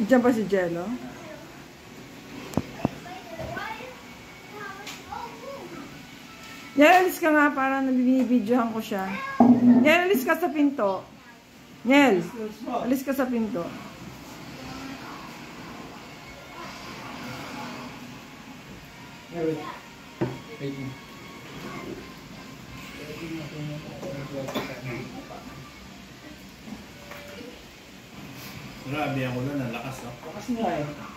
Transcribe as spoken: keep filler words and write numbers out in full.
Diyan pa si Jello? Nel, alis ka nga para nabibidyohan ko siya. Nel, alis ka sa pinto. Nel, alis ka sa pinto. Wait. Grabe ako lang, ang lakas, no? Lakas nga eh.